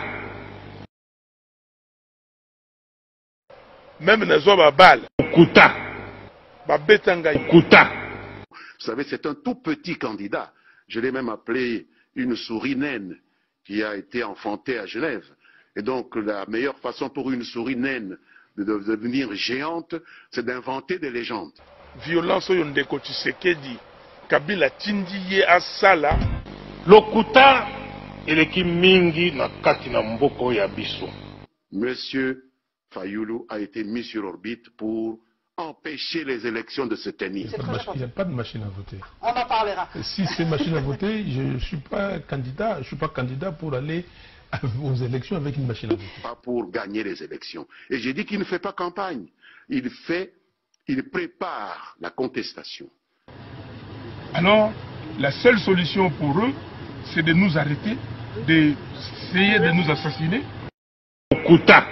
Même na zo ba balle. Lokuta. Babeta ngai. Lokuta. Vous savez, c'est un tout petit candidat. Je l'ai même appelé une souris naine qui a été enfantée à Genève. Et donc, la meilleure façon pour une souris naine de devenir géante, c'est d'inventer des légendes. Violence oyo ndeko Tshisekedi. Kabila tindi asala. Lokuta eleki mingi na kati na mboko ya biso. Monsieur Fayulu a été mis sur orbite pour empêcher les élections de se tenir. Il n'y a pas de machine à voter. On en parlera. Si c'est machine à voter, je ne suis pas candidat, je suis pas candidat pour aller aux élections avec une machine à voter. Pas pour gagner les élections. Et j'ai dit qu'il ne fait pas campagne. Il fait, il prépare la contestation. Alors, la seule solution pour eux, c'est de nous arrêter, d'essayer de nous assassiner. Lokuta.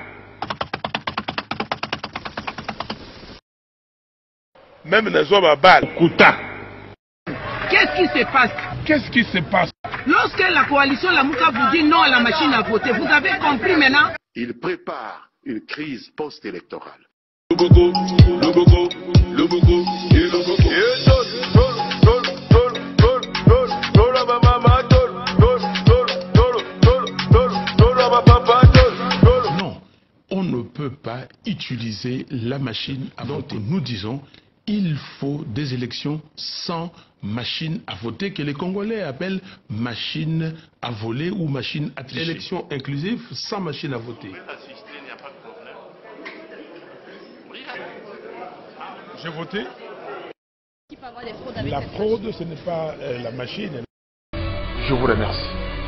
Même na zo ba balle. Lokuta. Qu'est-ce qui se passe? Qu'est-ce qui se passe? Lorsque la coalition Lamuka vous dit non à la machine à voter, vous avez compris maintenant? Il prépare une crise post-électorale. Non, on ne peut pas utiliser la machine à voter. Nous disons, il faut des élections sans machine à voter, que les Congolais appellent machine à voler ou machine à tricher. Élection inclusive sans machine à voter. J'ai voté. La fraude, ce n'est pas euh, la machine. Je vous remercie.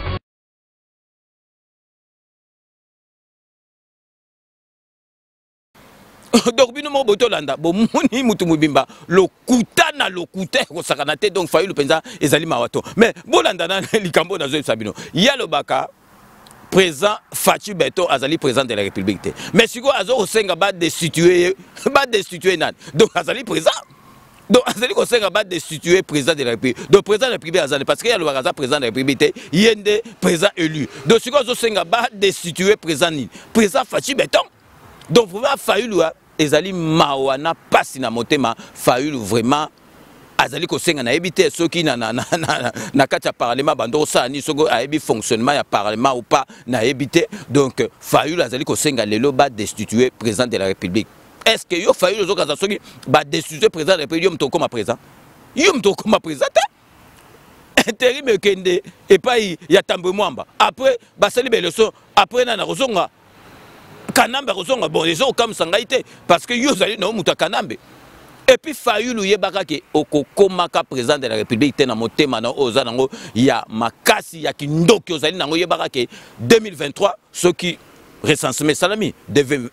Donc bino mo botolanda bo moni mutu mubimba lokuta na lokuta ko sakanate donc fayu le penza ezali mawato mais bolanda na likambo na zo sabino ya lobaka présent Fatou Beto azali président de la République mais siko azo osenga ba destituer ba destituer nan donc azali président donc azali ko senga ba destituer président de la République donc président de la République azali parce que ya lobaka président de la République yende président élu donc siko azo senga ba destituer président ni président Fatou Beto donc vraiment fayu ezali mawana pasi na motema faulu vraiment azali ko senga na ebité soki na na na na kati ya parlement bando sa ni soko a ebi fonctionnement ya parlement ou pas na ebité donc faulu azali ko senga lelo ba destituer président de la République. Est-ce que yo faulu zo kaza soki ba destituer président de la République yo mtoko ma président yo mtoko ma président intérim kende et pas ya Tambwe Mwamba après ba sali beleso après na na kozonga Kanambe kozonga bon les gens comme sangaité parce que yo zali na muta Kanambe et puis Fayulu yebaka ke okokomaka président de la République tena motema na ozanango ya makasi ya kindoki ozali nango yebaka ke deux mille vingt-trois ceux qui recensement salami devait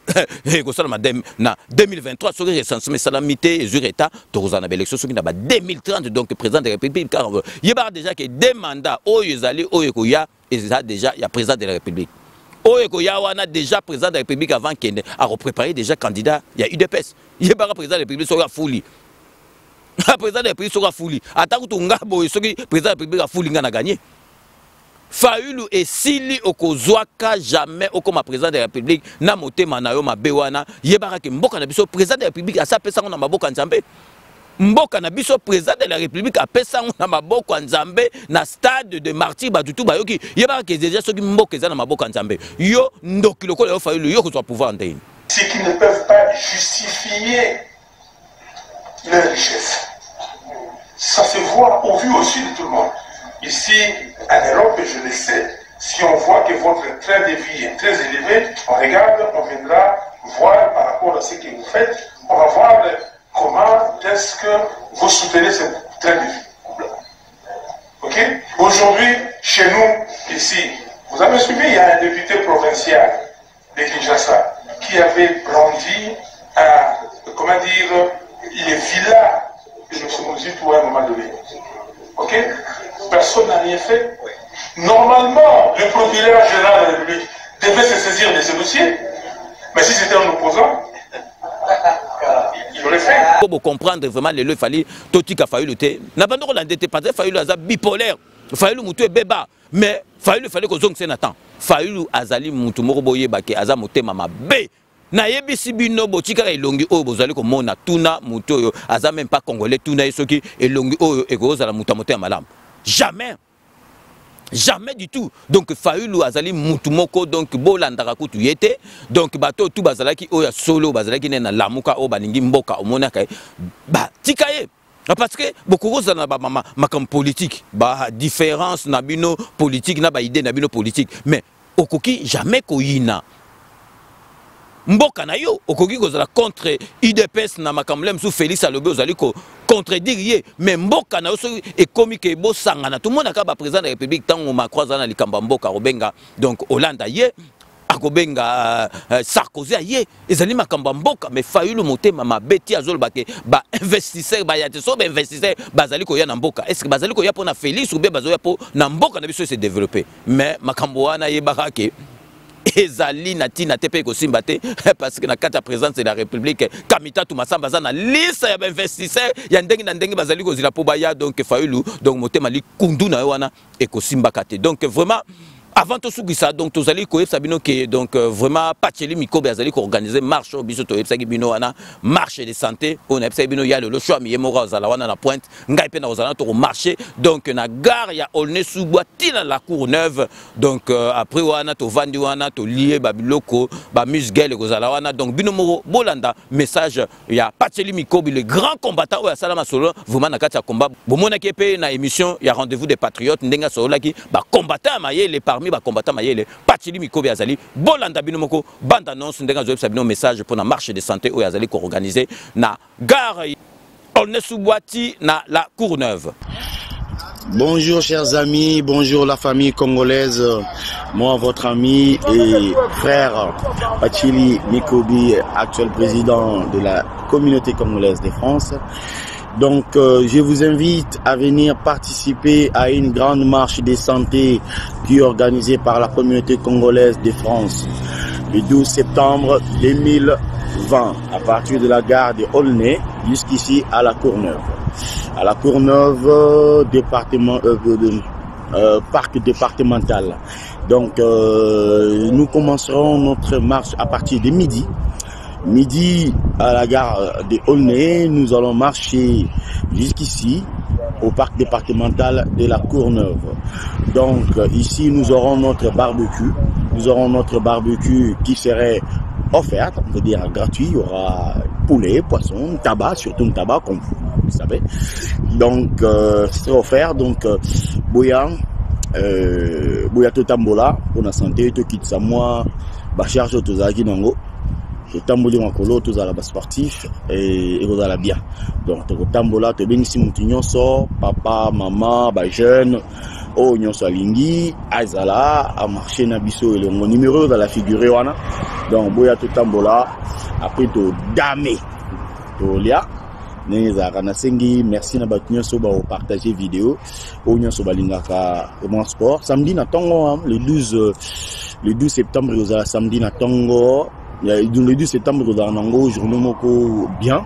na deux mille vingt-trois ceux qui recensement salamité zureta tozana élection ceux qui na ba deux mille trente donc président de la République car yebaka déjà que deux mandats oyo ezali oyo ko ya ezali déjà ya président de la République. Oyo Yawana déjà président de la République avant qu'il a repréparé déjà candidat, il y a U D P S. Il y a pas président de la République sera fouli. Le président de la République sera fouli. Attends que Ngabo et président de la République a fouli n'a gagné. Faulu et Sili Okozwaka jamais au comme président de la République na motema na yo mabewana yebara ke mboka na biso président de la République a sa pesa na maboka nzambe. Mboka na biso président de la République a pesa na maboko nzambe na stade de martyr batutu bayoki yeba ke déjà soki mboka za na maboko nzambe yo ndoki lokolo yo faulu yo ko soit pouvoir ndeni c'est qu'ils ne peuvent pas justifier leur richesse. Ça se voit au vu aussi de tout le monde. Ici en Europe, je le sais, si on voit que votre train de vie est très élevé, on regarde, on viendra voir par rapport à ce que vous faites, on va voir comment est-ce que vous soutenez ce train de vie. Ok? Aujourd'hui, chez nous, ici, vous avez suivi, il y a un député provincial de Kinshasa qui avait brandi à, comment dire, les villas de M. Mozitu à un moment donné. Ok? personne n'a rien fait. Normalement, le procureur général de la République devait se saisir de ce dossier. Mais si c'était un opposant, il aurait fait. Pour comprendre vraiment, il fallait tout ce qu'il a fallu lutter. N'a pas d'endetté parce qu'il fallait être bipolaire. Il fallait mutu beba. Mais il fallait que zong sénatan. Il fallait azali mutu moroboye bake azamote mama b. Na yebisi bino botika elongi oyo bozali komona tuna mutu oyo aza même pas congolais tuna esoki elongi oyo ekozala mutu mote ya malamu. Jamais. Jamais du tout. Donc Fayoulou azali mutu moko donc bolandaka kutu yete. Donc bato tout bazalaki oya solo bazalaki na lamuka o baningi mboka omonaka ba tikaye. Parce que beaucoup de choses ma ma politique, ba différence na bino politique na ba idée na bino politique. Mais okoki jamais koyina. Mboka na yo okoki kozala contre I D P S na makamlem sous Félix Alobe ozali ko contredire mais mboka na yo so ekomi ke bo sangana tout le monde akaba président de la République tango Macron za na likamba mboka robenga donc Hollande ye akobenga uh, Sarkozy ye ezali makamba mboka mais Fayoulou motema mabeti azoloba ke ba investisseur ba yate so ba investisseur bazali ko ya na mboka est-ce que bazali ko ya pona Félix ou be bazoya po na mboka na biso se développer mais makambo wana ye barake ezali natina tepe ko simbate parce que na kata présidence de la République Kamita Tumasamba za na liste ya investisseurs ya ndengi na ndengi bazali ko zila po baya donc Fayoulou donc motema li kundu na wana e ko simbakate donc vraiment avant tout ça, donc tous allez quoi sabino que donc vraiment Pacheli Mikobe azali ko organiser marche au biso to ebsaki bino wana marche de santé on ebsaki bino ya le choix mi yemora ozala wana na pointe ngai pe na ozala to marché donc na gare ya Olne Subwa tina la Courneuve donc euh, après wana to vandi wana to lié babiloko ba musgel ozala wana donc bino moro bolanda message ya Pacheli Mikobe le grand combattant o ya salama solo vraiment na kati ya combat bomona ke pe na émission ya rendez-vous des patriotes ndenga solo ki ba combattant maye les parmi ba combattant mayele Pacheli Mikobe azali bolanda bino moko bande annonce ndenga zo sabino message pour na marche de santé o azali ko organiser na gare Olne Subwati na la Courneuve. Bonjour chers amis, bonjour la famille congolaise. Moi votre ami et frère Pacheli Mikobe, actuel président de la communauté congolaise de France. Donc, euh, je vous invite à venir participer à une grande marche de santé qui est organisée par la communauté congolaise de France le douze septembre deux mille vingt à partir de la gare de Aulnay jusqu'ici à la Courneuve. À la Courneuve, euh, département, euh, euh, euh, parc départemental. Donc, euh, nous commencerons notre marche à partir de midi. Midi à la gare de Aulnay, nous allons marcher jusqu'ici au parc départemental de la Courneuve. Donc ici nous aurons notre barbecue, nous aurons notre barbecue qui serait offert, on peut dire gratuit, il y aura poulet, poisson, tabac, surtout un tabac comme vous savez. Donc euh, c'est offert, donc euh, bouillant, euh, bouillant totambola pour la santé, tout quitte ça moi, bah charge autozaki nango. Le tamboli makolo tous à la base sportif et vous allez bien. Donc le tambola te bénissi moutignon sort papa maman ba jeune oh nyon so lingi azala a marché na biso et le mon numéro dans la figure wana. Donc boya to tambola après to damé to lia neza kana sengi merci na batunyo so ba partager vidéo oh nyon so balingaka mon sport samedi na tongo le douze le douze septembre vous allez samedi na tongo. Le douze septembre, nous avons un journée bien.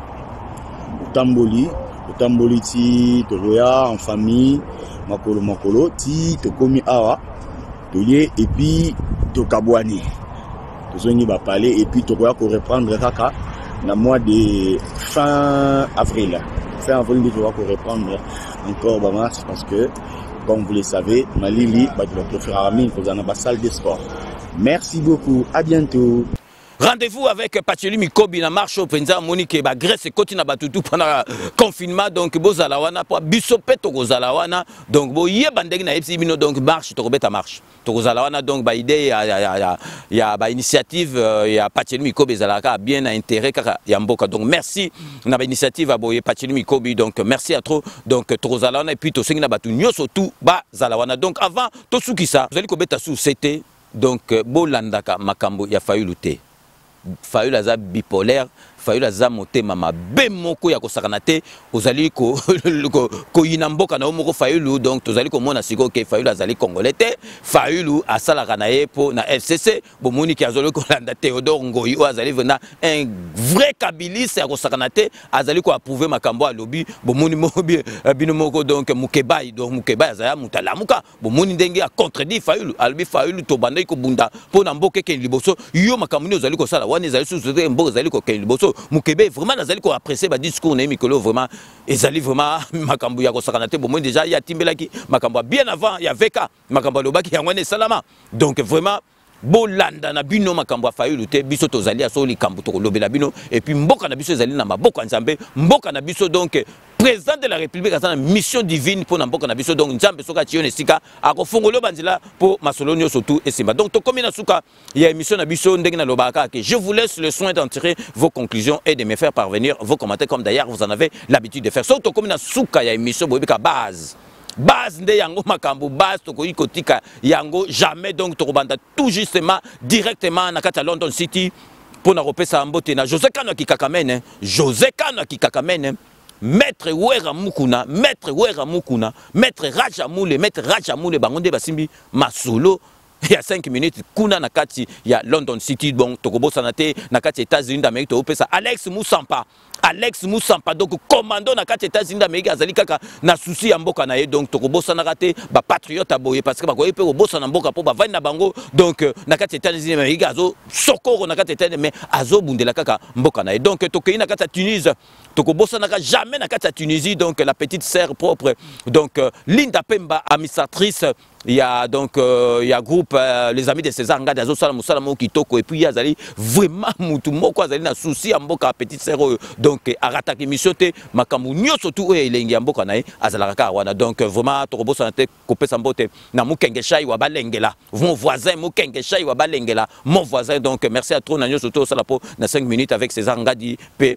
Tamboli, Tamboli, ti, Toroya, en famille, Makolo, Makolo, ti, Tokomi Awa, Toye, et puis Tokabouani. Tozoni va parler, et puis Toroya pour reprendre Kaka, dans le mois de fin avril. Fin avril, nous devons reprendre encore Bamas, parce que, comme vous le savez, Malili, bah, tu vas préférer à Amine, vous en avez la salle de sport. Merci beaucoup, à bientôt. Rendez-vous avec Pacheli Mikobe na marche au Penza Monique ba Grèce côté na batutu pendant confinement donc bozala wana po bisope to kozala wana donc bo yeba ndenge na epsi bino donc marche to kobeta marche to kozala wana donc ba idée ya ya ya ya ba initiative ya Pacheli Mikobe zalaka bien intérêt kaka ya mboka donc merci na ba initiative a boye Pacheli Mikobe donc merci à trop donc to kozala wana et puis to sengi na batu nyoso tout ba zala wana donc avant to sukisa vous allez kobeta sous c'était donc bolandaka makambo ya Fayoulou te Fayoulou aza bipolaire, Fayulu aza motema mabe moko ya kosakana te ozali ko ko inamboka na omoko Fayulu donc tozali komona siko ke Fayulu azali congolais te Fayulu asalaka na ye po na F C C bomoni ki azali kolanda Théodore Ngoyi o azali vena un vrai kabiliste ya kosakana te azali ko approuver makambo a lobby bomoni mobi bino moko donc Mukebai donc Mukebai azali mutalamuka bomoni ndenge a contredit Fayulu albi Fayulu to bandai ko bunda po na mboke ke liboso yo makambo ni ozali ko sala wana ezali sous mboka ezali ko ke liboso Mukebe vraiment nazali ko apprécier ba discours na mikolo vraiment ezali vraiment makambo ya kosakana te bomoni déjà ya timbelaki makambo bien avant ya veka makambo lobaki yango ne salama donc vraiment bolanda na bino makambo Fayulu te biso tozali aso likambo to lobela bino et puis mboka na biso ezali na maboko nzambe mboka na biso donc président de la République a une mission divine pour n'importe quel biso donc nzambe soka tione sika akofongolo banzila pour masolonio surtout et simba donc to comme na suka il y a une mission na biso ndenge na lobaka que je vous laisse le soin d'en tirer vos conclusions et de me faire parvenir vos commentaires comme d'ailleurs vous en avez l'habitude de faire surtout comme na suka il y a une mission bobika base base nde yango makambo base to ko ikotika yango jamais donc to banda tout justement directement na kata London City pour na repesa mbote na José Kano ki kakamene José Kano ki kakamene Maître Wera Mukuna, Maître Wera Mukuna, Maître Rajamoule, Maître Rajamoule, Bangonde Basimbi, Masolo, il y a cinq minutes, Kuna Nakati, il y a London City, bon, Tokobo Sanate, Nakati États-Unis d'Amérique, Topesa, Alex Moussampa, Alex Moussampa, donc commando Nakati États-Unis d'Amérique, Azalikaka, na souci à Mboka Naye, donc Tokobo Sanarate, ba patriote à Boye, parce que Bakoye peut au Bossa Namboka pour Bavain Nabango, donc Nakati États-Unis d'Amérique, Azo, Sokoro Nakati États-Unis, mais Azo Bundela Kaka, Mboka Naye, donc Tokoyi Nakati Tunis, Tokobo Sanara jamais Nakati Tunisie, donc la petite sœur propre, donc Linda Pemba, administratrice. Il y a donc euh, il y a groupe euh, les amis de César Ngadi Azo Salam Salamo Kitoko et puis il y a Zali vraiment mutu moko azali na souci à mboka petite sœur donc arata ki mission te makambu nyoso tu e elengi mboka nae azalaka wana donc vraiment torobo santé couper sa mbote na mukenge shai wa balengela mon voisin mukenge shai wa balengela mon voisin donc merci à trop na nyoso to sala po na cinq minutes avec César Ngadi pe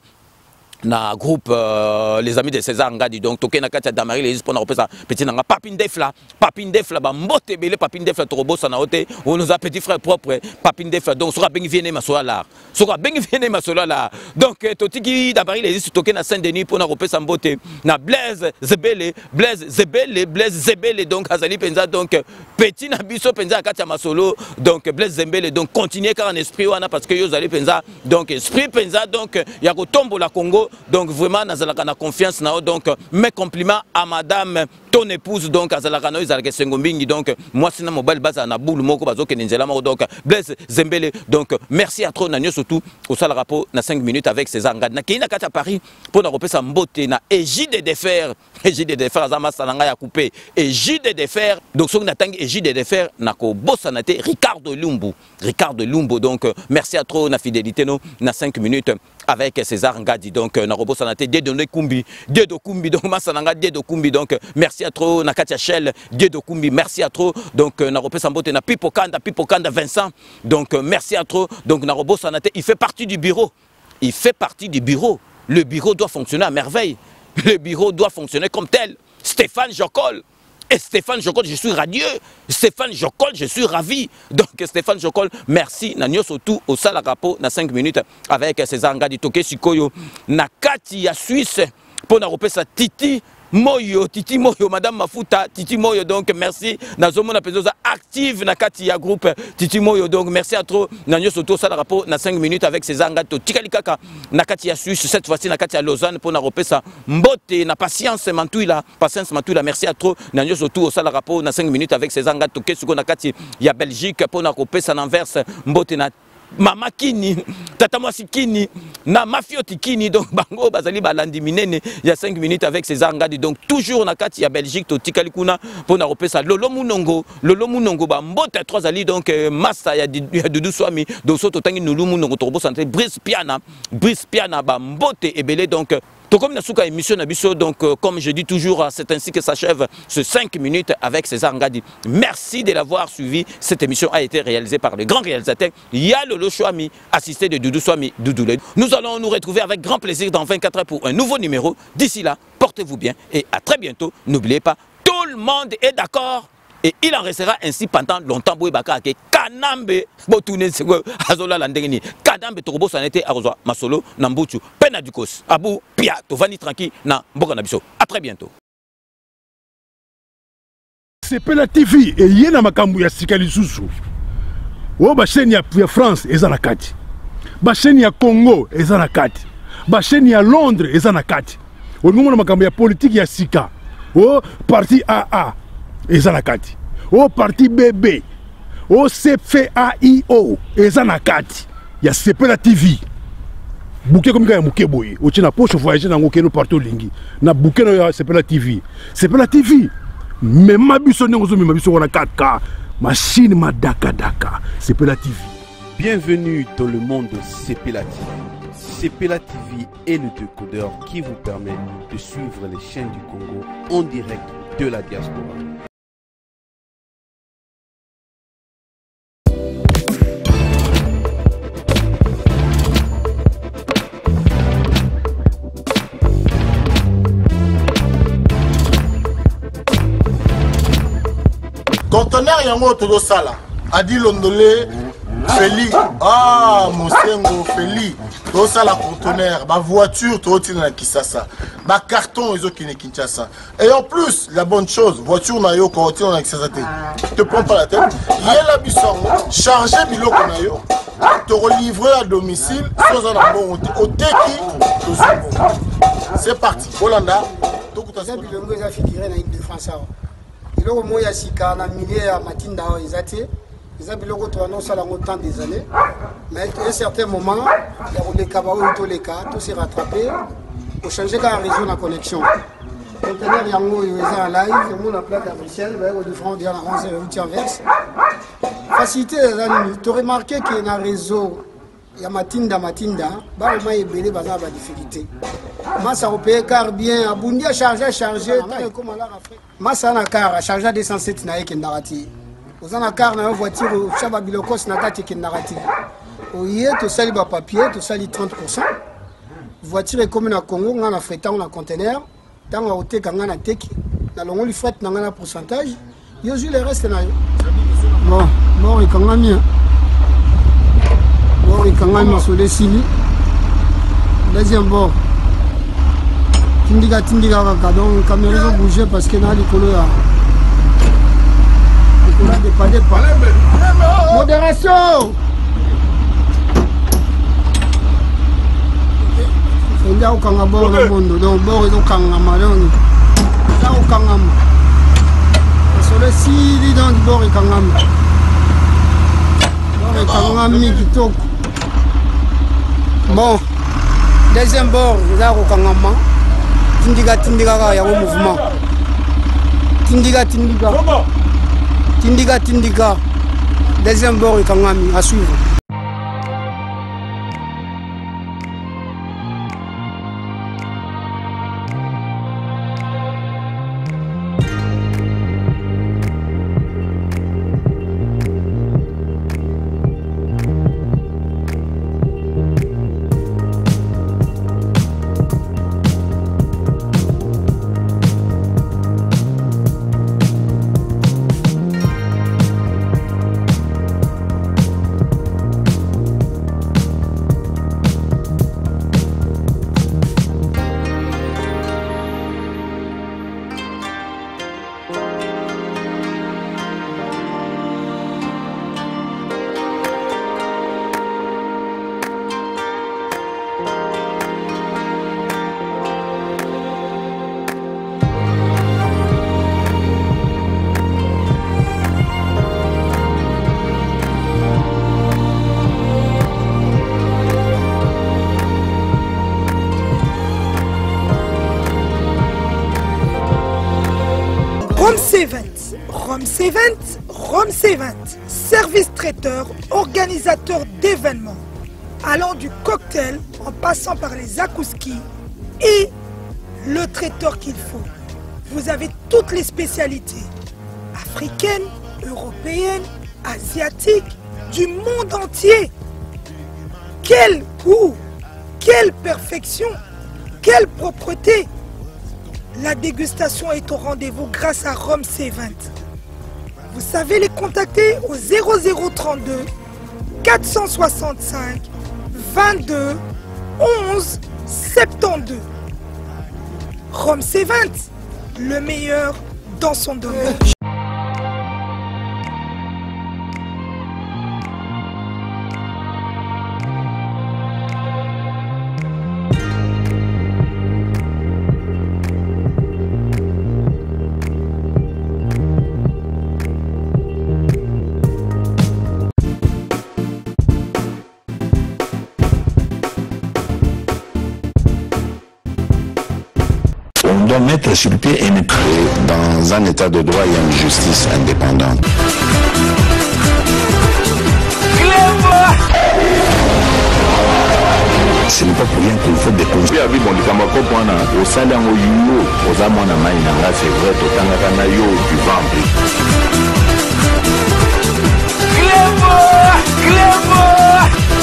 na groupe euh, les amis de César Ngadi donc toké na katia damari les pour na repesa petit na papine defla papine defla ba mbote belé papine defla torobo sana ote on nous a petit frère propre papine defla donc sera bengi viene masola là sera bengi viene masola là donc totiki damari les toké na Saint-Denis pour na repesa mbote na Blaise Zebele Blaise Zebele Blaise Zebele donc azali penza donc petit na biso penza katia masolo donc Blaise Zebele donc continuer car en esprit wana parce que yo zali penza donc esprit penza donc ya ko tombo la Congo donc vraiment nazalaka na confiance na donc mes compliments à madame ton épouse donc azalaka na izalaka sengombingi donc moi sina mobile base na boule moko bazoke nzela moko donc Blaise Zembele donc merci à trop na nyo surtout au sala rapport na cinq minutes avec César Ngadi na kina kata Paris pour na repesa mbote na égide de fer égide de fer azama salanga ya coupé égide de fer donc so na tangi égide de fer na ko bossa na te Ricardo Lumbu Ricardo Lumbu donc merci à trop na fidélité no na cinq minutes avec César Ngadi donc na robo sanate Dedo Kumbi Dedo Kumbi donc masananga Dedo Kumbi donc merci à trop na Katia Shell Dedo Kumbi merci à trop donc na robo sambote na Pipo Kanda Pipo Kanda Vincent donc merci à trop donc na robo sanate il fait partie du bureau il fait partie du bureau le bureau doit fonctionner à merveille le bureau doit fonctionner comme tel Stéphane Jocol. Et Stéphane Jocol, je suis radieux. Stéphane Jocol, je suis ravi. Donc Stéphane Jocol, merci. Nanyo surtout au Salarapo, na cinq minutes avec César Ngadi Toke Sikoyo. Na Kati ya Suisse pour na repesa Titi Moyo, Titi Moyo, Madame Mafuta, Titi Moyo, donc merci. Nazomo na pezoza active na Kati ya groupe Titi Moyo, donc merci à trop. Nanyo surtout Salarapo, na cinq minutes avec César Ngadi to Tikalikaka na Kati ya Suisse, cette fois-ci na Kati ya Lausanne pour na repesa Mbote, na patience Mantuila, patience Mantuila, merci à trop. Nanyo surtout au Salarapo, na cinq minutes avec César Ngadi to Kesuko na Kati ya Belgique pour na repesa Anvers, Mbote na Mama Kini, Tata Mwasi Kini, na Mafioti Kini, donc Bango Bazali Balandi Minene, il y a cinq minutes avec César Ngadi, donc toujours na Kati ya Belgique, to Tikalikuna, pour na repesa Lolo Munongo, Lolo Munongo, ba Mbote trois ali, donc Massa, il y a Doudou Swami, donc Soto Tangi Nulu Munongo, Torbo Santé, Brice Piana, Brice Piana, ba Mbote Ebele, donc. Tout comme Nasuka émission Nabiso, donc euh, comme je dis toujours, c'est ainsi que s'achève ce cinq minutes avec César Ngadi. Merci de l'avoir suivi. Cette émission a été réalisée par le grand réalisateur Yalolo Chouami, assisté de Doudou Swami Doudoulé. Nous allons nous retrouver avec grand plaisir dans vingt-quatre heures pour un nouveau numéro. D'ici là, portez-vous bien et à très bientôt. N'oubliez pas, tout le monde est d'accord. Et il en restera ainsi pendant longtemps. Boubaka ke kanambe botune sego azola landengeni. Kadambe torobo sanete arozwa masolo nambuchu. Pena du kos. Abou pia to vani tranquille na mboka na biso. À très bientôt. Sepela T V et yena makambu ya sikali susu. O ba chaîne ya France eza na kati. Ba chaîne ya Congo eza na kati. Ba chaîne ya Londres eza na kati. O ngomona makambu ya politique ya sika. O parti A A eza na kati. O parti B B. O C F A I O eza na kati. Ya Sepela T V. Bouquet comme ya muke boye. O tina poche voyager na ngokeno partout lingi. Na bouquet na Sepela T V. Sepela T V. Mais ma biso n'engozo ma biso wana quatre K. Machine ma daka daka. Sepela T V. Bienvenue dans le monde de Sepela T V. Sepela T V est le décodeur qui vous permet de suivre les chaînes du Congo en direct de la diaspora. Conteneur yango todo sala adi londolé Feli ah Mosengo Feli todo sala conteneur ba voiture to tina na Kisasa ba carton ezo kine Kinshasa et en plus la bonne chose voiture na yo ko tina na Kisasa te te prends pas la tête yela bisongo charger biloko na yo te relivrer à domicile sans un bon au teki to c'est parti Holanda to kutaza bilongo za figuré na équipe de France. Biloko moya sika na milieu ya matinda ezate eza biloko to annonce la longtemps des années mais à un certain moment il y a les kabao to les cas tout s'est rattrapé pour changer quand réseau la connexion conteneur yango eza en live mon plaque à Bruxelles ba de France dia na onze huitième verse facilité tu remarqué que na réseau ya matinda matinda ba ma ebele baza ba difficulté massa opé car bien abundi a charger charger comme à la Afrique massa na car a charger deux cent sept na yeke ndarati ozana car na voiture chaba bilokos na kati ke ndarati oye to sali ba papier to sali trente pour cent voiture est comme na Congo nga na fretant na conteneur tanga oteka nga na teki na longo li fret na nga na pourcentage yo ju le reste na yo bon bon et quand même bon et quand même sur les sili deuxième bord Tindiga tindiga kaka donc caméra ont bougé parce que na likolo ya likolo de pas de pas modération il y a aucun bord dans le monde donc bord ils ont kanga malon ça aucun am sur le sili dans le bord et kanga am bord et kanga am mi kitoko bon deuxième bord il y a aucun am Tindiga tindiga ya mouvement tindiga tindiga tindiga tindiga deuxième bord ikangami à suivre. Romsevent, Romsevent, service traiteur, organisateur d'événements, allant du cocktail en passant par les akouskis et le traiteur qu'il faut. Vous avez toutes les spécialités, africaines, européennes, asiatiques, du monde entier. Quel goût, quelle perfection, quelle propreté. La dégustation est au rendez-vous grâce à Romsevent. vous savez les contacter au zéro zéro trente-deux quatre cent soixante-cinq vingt-deux onze soixante-douze. Rome C vingt, le meilleur dans son domaine. On doit mettre sur pied un état. Dans un état de droit, il y a une justice indépendante. Ce n'est pas pour rien qu'il faut des conseils. Oui, oui, bon, les Kamako, au salaire au Yuyo, aux amants à Maïnanga, c'est vrai, au Tangakanayo, du ventre. Clément! Clément!